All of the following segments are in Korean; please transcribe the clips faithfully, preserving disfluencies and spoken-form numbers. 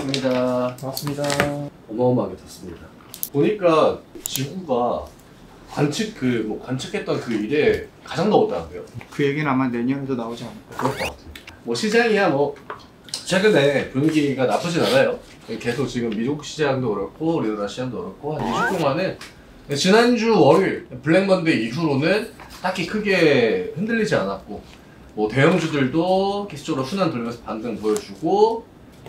반갑습니다. 반갑습니다. 어마어마하게 탔습니다. 보니까 지구가 관측 그 뭐 관측했던 그 일에 가장 더웠다고요. 그 얘기는 아마 내년에도 나오지 않을까. 그럴 것 같아요. 뭐 시장이야 뭐 최근에 분위기가 나쁘진 않아요. 계속 지금 미국 시장도 그렇고 우리나라 시장도 그렇고 한 이 주 동안은 지난주 월요일 블랙먼데이 이후로는 딱히 크게 흔들리지 않았고 뭐 대형주들도 계속적으로 순환 돌면서 반등 보여주고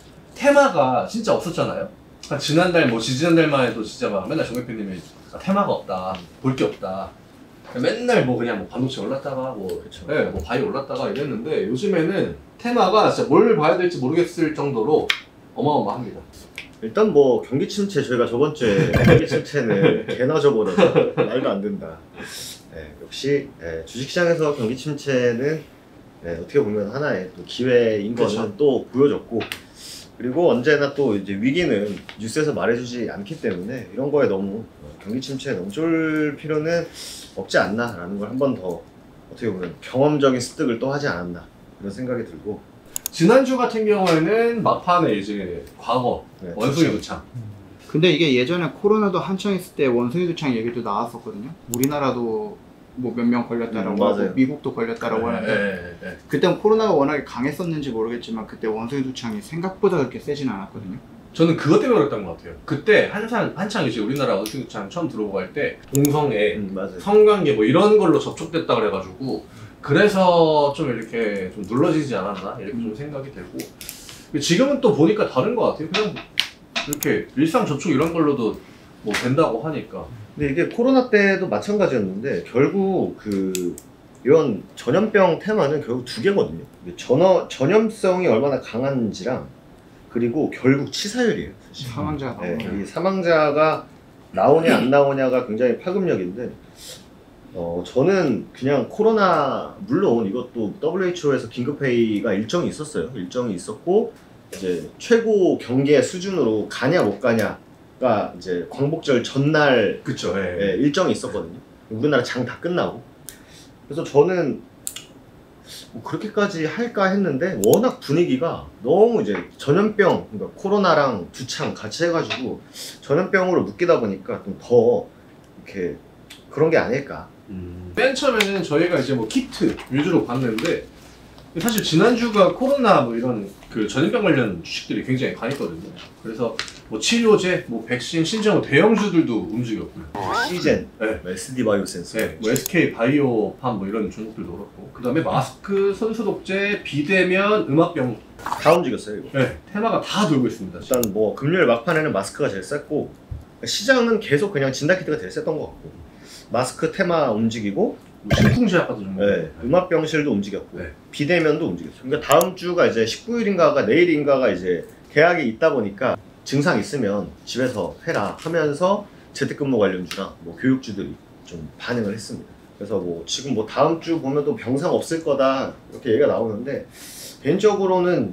테마가 진짜 없었잖아요. 지난달 뭐 지지난달만 해도 진짜 막 맨날 정 대표님이 아, 테마가 없다, 볼 게 없다. 맨날 뭐 그냥 뭐 반도체 올랐다가 뭐, 네, 뭐 바이 올랐다가 이랬는데 요즘에는 테마가 진짜 뭘 봐야 될지 모르겠을 정도로 어마어마합니다. 일단 뭐 경기 침체, 저희가 저번 주에 경기 침체는 개나 줘버려서 말도 안 된다. 네, 역시 네, 주식시장에서 경기 침체는 네, 어떻게 보면 하나의 또 기회인 거는 그렇죠. 또 보여줬고, 그리고 언제나 또 이제 위기는 뉴스에서 말해주지 않기 때문에 이런 거에 너무 경기 침체에 너무 쫄 필요는 없지 않나라는 걸 한 번 더 어떻게 보면 경험적인 습득을 또 하지 않았나 그런 생각이 들고. 지난주 같은 경우에는 막판에 이제 과거 네, 원숭이 두창. 근데 이게 예전에 코로나도 한창 있을 때 원숭이 두창 얘기도 나왔었거든요. 우리나라도 뭐 몇 명 걸렸다라고 음, 하고 미국도 걸렸다라고 네, 하는데 네, 네. 그때는 코로나가 워낙에 강했었는지 모르겠지만 그때 원숭이 두창이 생각보다 그렇게 세지는 않았거든요. 저는 그것 때문에 그랬던 것 같아요. 그때 한창 한창 이제 우리나라 원숭이 두창 처음 들어오고 할 때 동성애, 음, 맞아요. 성관계 뭐 이런 걸로 접촉됐다 그래가지고 그래서 좀 이렇게 좀 눌러지지 않았나 이렇게 좀 생각이 들고, 지금은 또 보니까 다른 것 같아요. 그냥 이렇게 일상 접촉 이런 걸로도 뭐 된다고 하니까. 근데 이게 코로나 때도 마찬가지였는데 결국 그 이런 전염병 테마는 결국 두 개거든요. 전어, 전염성이 얼마나 강한지랑 그리고 결국 치사율이에요. 사실. 사망자가 네, 나오네요. 이 사망자가 나오냐 안 나오냐가 굉장히 파급력인데, 어 저는 그냥 코로나, 물론 이것도 더블유에이치오에서 긴급회의가 일정이 있었어요. 일정이 있었고 이제 최고 경계 수준으로 가냐 못 가냐가 이제 광복절 전날 그쵸. 예. 예, 일정이 있었거든요. 우리나라 장 다 끝나고. 그래서 저는 뭐 그렇게까지 할까 했는데 워낙 분위기가 너무 이제 전염병, 그러니까 코로나랑 두창 같이 해가지고 전염병으로 묶이다 보니까 좀 더 이렇게 그런 게 아닐까. 음. 맨 처음에는 저희가 이제 뭐 키트 위주로 봤는데 사실 지난주가 코로나 뭐 이런 그 전염병 관련 주식들이 굉장히 강했거든요. 그래서 뭐 치료제, 뭐 백신, 신종 대형주들도 움직였고요. 시젠, 네. 에스디 바이오센스, 네, 뭐 에스케이 바이오팜 뭐 이런 종목들도 그렇고, 그 다음에 마스크, 손소독제, 비대면, 음압병 다 움직였어요 이거. 네, 테마가 다 돌고 있습니다. 일단 뭐 금요일 막판에는 마스크가 제일 셌고, 시장은 계속 그냥 진단키트가 제일 셌던 것 같고, 마스크 테마 움직이고, 식품제약과도 좀 네, 음압병실도 움직였고, 네. 비대면도 움직였어요. 그러니까 다음 주가 이제 십구 일인가가 내일인가가 이제 계약이 있다 보니까 증상 있으면 집에서 해라 하면서 재택근무 관련주나 뭐 교육주들이 좀 반응을 했습니다. 그래서 뭐 지금 뭐 다음 주 보면 또 병상 없을 거다 이렇게 얘기가 나오는데, 개인적으로는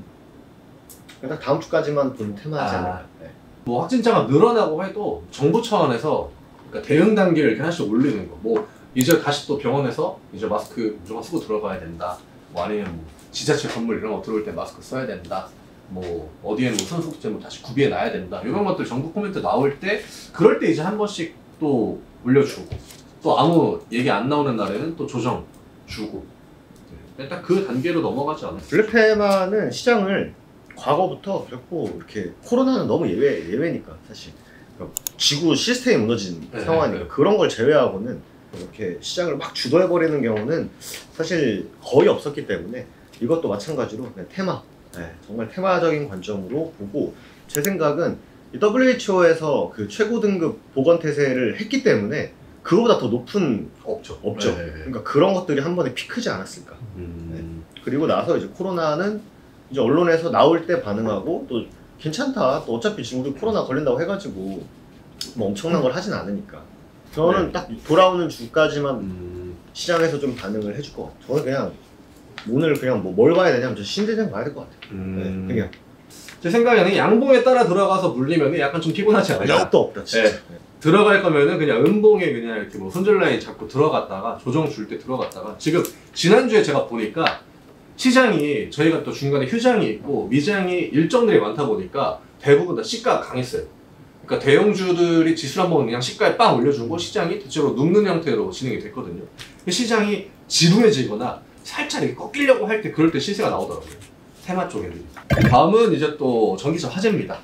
딱 다음 주까지만 본 테마지 않을까. 아. 네. 뭐 확진자가 늘어나고 해도 정부 차원에서 그러니까 대응 단계를 이렇게 하나씩 올리는 거, 뭐 이제 다시 또 병원에서 이제 마스크 무조건 쓰고 들어가야 된다, 뭐 아니면 뭐 지자체 건물 이런 거 들어올 때 마스크 써야 된다, 뭐 어디에는 뭐 손소독제 뭐 다시 구비해 놔야 된다, 이런 것들 정부 코멘트 나올 때 그럴 때 이제 한 번씩 또 올려주고, 또 아무 얘기 안 나오는 날에는 또 조정 주고, 네. 딱 그 단계로 넘어가지 않았어요. 블랙테마는 시장을 과거부터 그랬고, 이렇게 코로나는 너무 예외, 예외니까 사실 그러니까 지구 시스템이 무너진 네, 상황이니까 네. 그런 걸 제외하고는 이렇게 시장을 막 주도해버리는 경우는 사실 거의 없었기 때문에 이것도 마찬가지로 그냥 테마, 네, 정말 테마적인 관점으로 보고, 제 생각은 이 더블유에이치오에서 그 최고 등급 보건태세를 했기 때문에 그거보다 더 높은 없죠. 없죠. 네. 그러니까 그런 것들이 한 번에 피크지 않았을까. 음... 네. 그리고 나서 이제 코로나는 이제 언론에서 나올 때 반응하고 또 괜찮다, 또 어차피 지금 우리 코로나 걸린다고 해가지고 뭐 엄청난 걸 하진 않으니까 저는 네. 딱 돌아오는 주까지만 음... 시장에서 좀 반응을 해줄 것 같아요. 저는 그냥 오늘 그냥 뭐 뭘 봐야 되냐면 저 신대장 봐야 될 것 같아요. 음... 네, 그냥 제 생각에는 양봉에 따라 들어가서 물리면 약간 좀 피곤하지 않아요? 약도 없다 진짜. 네. 들어갈 거면은 그냥 음봉에 그냥 이렇게 뭐 손절 라인 잡고 들어갔다가 조정 줄 때 들어갔다가, 지금 지난주에 제가 보니까 시장이 저희가 또 중간에 휴장이 있고 미장이 일정들이 많다 보니까 대부분 다 시가가 강했어요. 그러니까 대형주들이 지수를 한번 그냥 시가에 빵 올려주고 시장이 대체로 눕는 형태로 진행이 됐거든요. 시장이 지루해지거나 살짝 이렇게 꺾이려고 할 때 그럴 때 시세가 나오더라고요. 테마 쪽 애들이. 다음은 이제 또 전기차 화재입니다.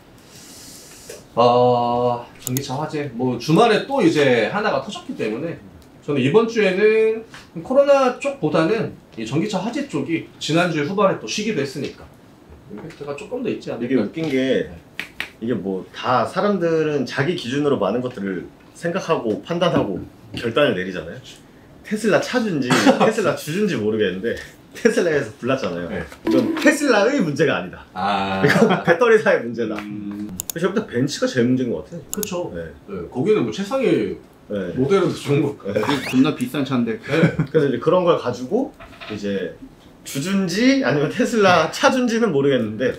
어, 전기차 화재. 뭐 주말에 또 이제 하나가 터졌기 때문에 저는 이번 주에는 코로나 쪽보다는 이 전기차 화재 쪽이 지난주 후반에 또 쉬기도 했으니까 임팩트가 조금 더 있지 않을까. 이게 웃긴 게 이게 뭐 다 사람들은 자기 기준으로 많은 것들을 생각하고 판단하고 결단을 내리잖아요. 테슬라 차주인지 테슬라 주주인지 모르겠는데 테슬라에서 불났잖아요. 네. 이건 테슬라의 문제가 아니다. 아, 이건 배터리사의 문제다. 음, 그래서 저부터 벤츠가 제일 문제인 것 같아요. 그쵸. 네. 네, 거기는 뭐 최상의 네. 모델은 종목. 이게 겁나 비싼 차인데 네. 그래서 이제 그런 걸 가지고 이제 주주인지 아니면 테슬라 차주인지는 모르겠는데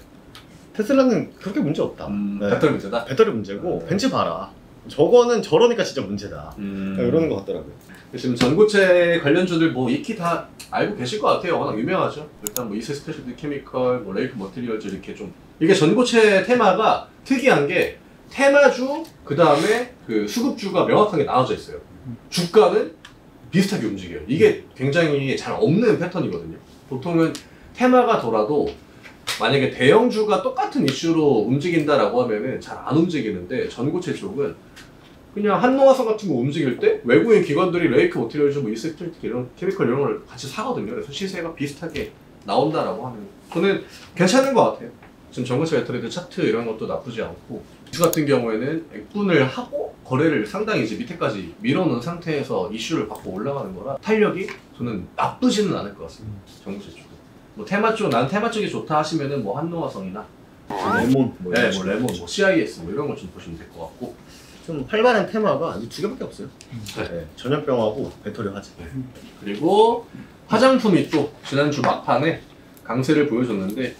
테슬라는 그렇게 문제 없다. 음, 네. 배터리 문제다. 배터리 문제고 네. 벤츠 봐라. 저거는 저러니까 진짜 문제다. 음, 이러는 것 같더라고요. 지금 전고체 관련주들 뭐 익히 다 알고 계실 것 같아요. 워낙 유명하죠. 일단 뭐 이세 스페셜티 케미컬, 뭐 레이크 머티리얼즈 이렇게 좀 이게 전고체 테마가 특이한 게 테마주 그 다음에 그 수급주가 명확하게 나눠져 있어요. 주가는 비슷하게 움직여요. 이게 굉장히 잘 없는 패턴이거든요. 보통은 테마가 돌아도 만약에 대형주가 똑같은 이슈로 움직인다라고 하면은 잘 안 움직이는데 전고체 쪽은 그냥 한노화성 같은 거 움직일 때 외국인 기관들이 레이크 머티리얼즈, 뭐 이스트리트 이런 케미컬 이런 걸 같이 사거든요. 그래서 시세가 비슷하게 나온다라고 하면 저는 괜찮은 것 같아요. 지금 전고체 배터리들 차트 이런 것도 나쁘지 않고 이슈 같은 경우에는 액분을 하고 거래를 상당히 이제 밑에까지 밀어놓은 상태에서 이슈를 받고 올라가는 거라 탄력이 저는 나쁘지는 않을 것 같습니다. 전고체 쪽은. 뭐 테마 쪽, 난 테마 쪽이 좋다 하시면은 뭐 한노화성이나 레몬, 뭐 네, 이런 뭐 레몬, 뭐 씨아이에스 뭐 이런 걸 좀 보시면 될 것 같고. 좀 활발한 테마가 이 두 개밖에 없어요. 네. 네. 전염병하고 배터리 화재. 그리고 화장품이 또 지난주 막판에 강세를 보여줬는데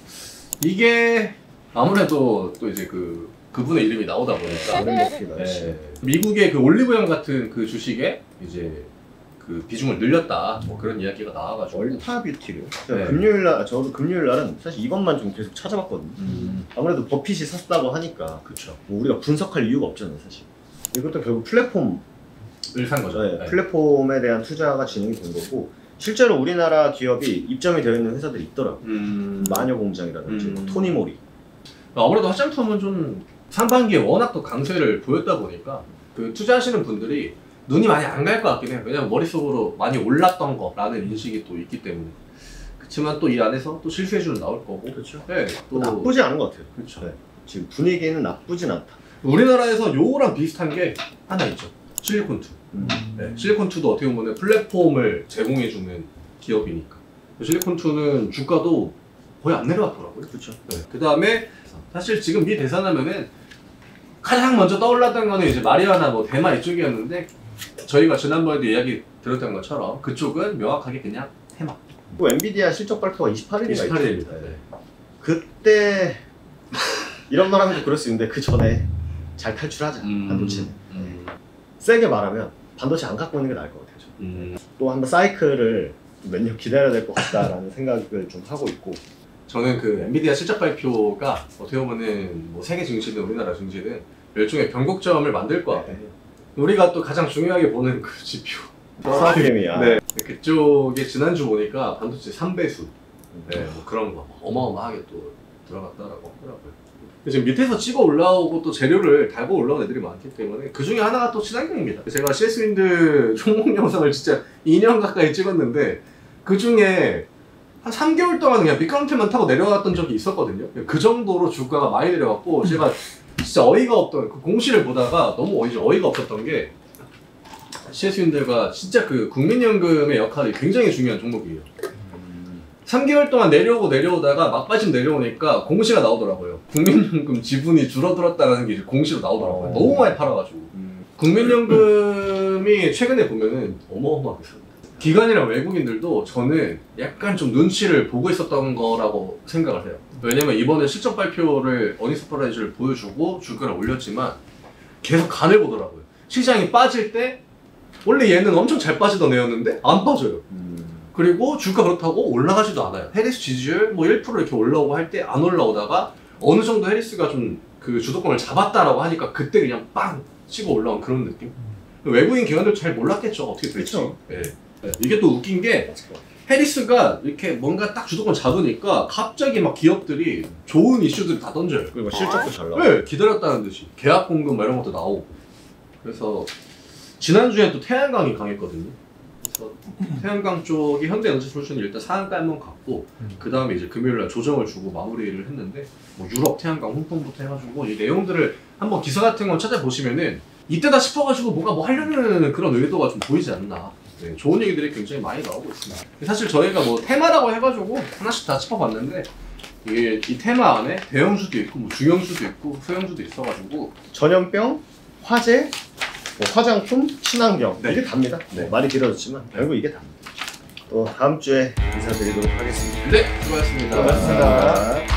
이게 아무래도 또 이제 그 그분의 이름이 나오다 보니까 오렌버피가 네, 미국의 그 올리브영 같은 그 주식에 이제 그 비중을 늘렸다 뭐 그런 이야기가 나와가지고 얼타 뷰티를. 네. 금요일 날, 저도 금요일 날은 사실 이것만 좀 계속 찾아봤거든요. 음, 아무래도 버핏이 샀다고 하니까 그쵸. 뭐 우리가 분석할 이유가 없잖아요, 사실. 이것도 결국 플랫폼, 을 산 거죠. 네, 네. 플랫폼에 대한 투자가 진행이 된 거고 실제로 우리나라 기업이 입점이 되어 있는 회사들이 있더라고요. 음, 마녀공장이라든지 음. 뭐 토니모리. 아무래도 화장품은 좀 상반기에 워낙 또 강세를 보였다 보니까 그 투자하시는 분들이 눈이 많이 안 갈 것 같긴 해요. 왜냐면 머릿속으로 많이 올랐던 거라는 인식이 또 있기 때문에. 그렇지만 또 이 안에서 또 실수해주는 나올 거고. 그렇죠. 네, 또 나쁘지 않은 것 같아요. 그렇죠. 네. 지금 분위기는 나쁘진 않다. 우리나라에서 요거랑 비슷한 게 하나 있죠. 실리콘투. 음. 네, 실리콘투도 어떻게 보면 플랫폼을 제공해주는 기업이니까. 실리콘투는 주가도 거의 안 내려왔더라고요. 그렇죠. 네. 그 다음에 사실 지금 미 대산하면은 가장 먼저 떠올랐던 거는 이제 마리아나 뭐 대마 이쪽이었는데 저희가 지난번에도 이야기 들었던 것처럼 그쪽은 명확하게 그냥 테마. 또 엔비디아 실적 발표가 이십팔 일인가 이십팔 일입니다. 네. 그때 이런 말 하면 좀 그럴 수 있는데 그 전에 잘 탈출하자. 음, 반도체는. 음, 세게 말하면 반도체 안 갖고 있는 게 나을 것 같아요. 저는. 음. 또 한번 사이클을 몇 년 기다려야 될 것 같다라는 생각을 좀 하고 있고. 저는 그 엔비디아 실적 발표가 어떻게 보면은 뭐 세계 증시든 우리나라 증시든 일종의 변곡점을 만들 것 같아요. 우리가 또 가장 중요하게 보는 그 지표. 프라임이야. 네. 그쪽에 지난주 보니까 반도체 삼 배수. 네, 뭐 그런 거 어마어마하게 또 들어갔다라고 하더라고요. 지금 밑에서 찍어 올라오고 또 재료를 달고 올라온 애들이 많기 때문에 그 중에 하나가 또 친환경입니다. 제가 씨에스윈드 총목 영상을 진짜 이 년 가까이 찍었는데 그 중에 한 삼 개월 동안 그냥 미끄럼틀만 타고 내려갔던 적이 있었거든요. 그 정도로 주가가 많이 내려갔고 제가 진짜 어이가 없던 그 공시를 보다가 너무 어이, 어이가 없었던 게 씨에스윈드가 진짜 그 국민연금의 역할이 굉장히 중요한 종목이에요. 삼 개월 동안 내려오고 내려오다가 막바지 내려오니까 공시가 나오더라고요. 국민연금 지분이 줄어들었다는 게 이제 공시로 나오더라고요. 어. 너무 많이 팔아가지고. 음. 국민연금이 최근에 보면은 어마어마하게 습니다. 기관이랑 외국인들도 저는 약간 좀 눈치를 보고 있었던 거라고 생각을 해요. 왜냐면 이번에 실적 발표를 어닝스 서프라이즈를 보여주고 주가를 올렸지만 계속 간을 보더라고요. 시장이 빠질 때 원래 얘는 엄청 잘 빠지던 애였는데 안 빠져요. 음. 그리고 주가 그렇다고 올라가지도 않아요. 해리스 지지율 뭐 일 퍼센트 이렇게 올라오고 할 때 안 올라오다가 어느 정도 해리스가 좀 그 주도권을 잡았다라고 하니까 그때 그냥 빵 치고 올라온 그런 느낌? 외국인 기관들 잘 몰랐겠죠. 어떻게 될지. 그쵸. 네. 네. 이게 또 웃긴 게 해리스가 이렇게 뭔가 딱 주도권 잡으니까 갑자기 막 기업들이 좋은 이슈들 다 던져요. 그리고 실적도 잘 나와. 네, 기다렸다는 듯이 계약 공급 뭐 이런 것도 나오고. 그래서 지난주에 또 태양광이 강했거든요. 그래서 태양광 쪽이 현대에너지솔루션이 일단 상한가 한번 갔고 그 다음에 이제 금요일날 조정을 주고 마무리를 했는데 뭐 유럽 태양광 홍콩부터 해가지고 이 내용들을 한번 기사 같은 건 찾아보시면은 이때다 싶어가지고 뭔가 뭐 하려는 그런 의도가 좀 보이지 않나. 네, 좋은 얘기들이 굉장히 많이 나오고 있습니다. 사실 저희가 뭐 테마라고 해가지고 하나씩 다 짚어봤는데 이게 이 테마 안에 대형주도 있고 뭐 중형주도 있고 소형주도 있어가지고 전염병, 화재, 뭐 화장품, 친환경 네. 이게 답니다. 네. 뭐 말이 길어졌지만 결국 이게 답니다. 또 다음 주에 인사드리도록 하겠습니다. 네, 수고하셨습니다. 고맙습니다.